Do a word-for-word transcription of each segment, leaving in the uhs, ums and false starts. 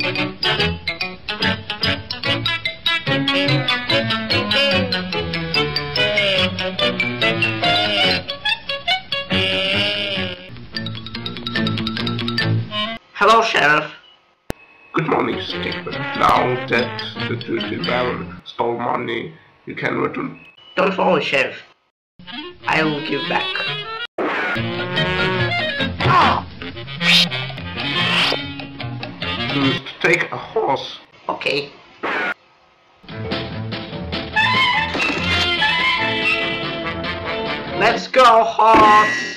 Hello, Sheriff. Good morning, Stickman. Now that the dirty baron stole money, you can return. Don't worry, Sheriff. I will give back. Just take a horse. Okay. Let's go, horse!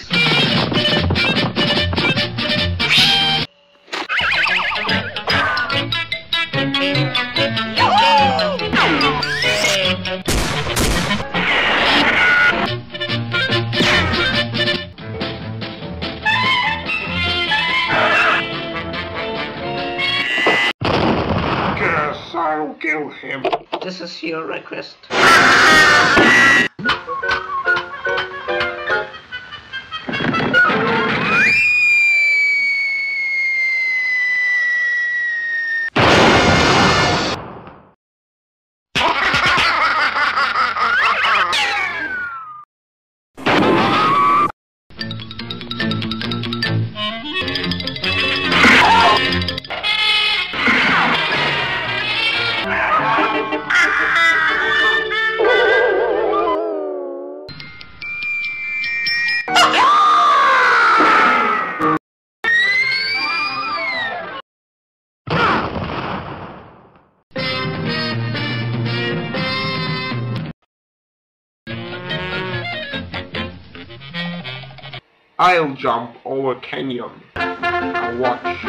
Yes, I'll kill him. This is your request. I'll jump over canyon. Now watch.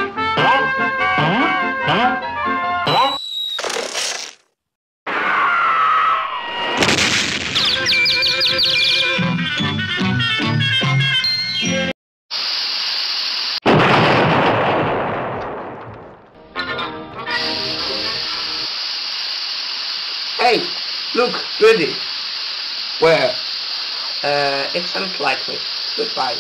Hey, look, Goody. Where? Uh, it's unlikely. Goodbye.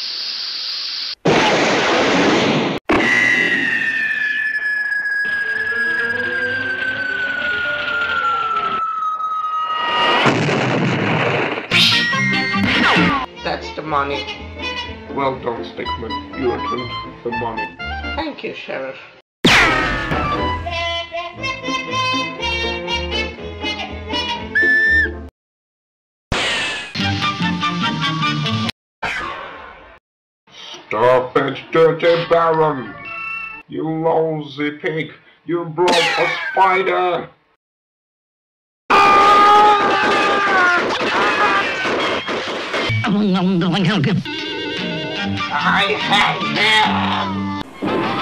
That's the money. Well done, Stickman. You returned the money. Thank you, Sheriff. Stop it, dirty baron! You lousy pig! You broke a spider! I hate him!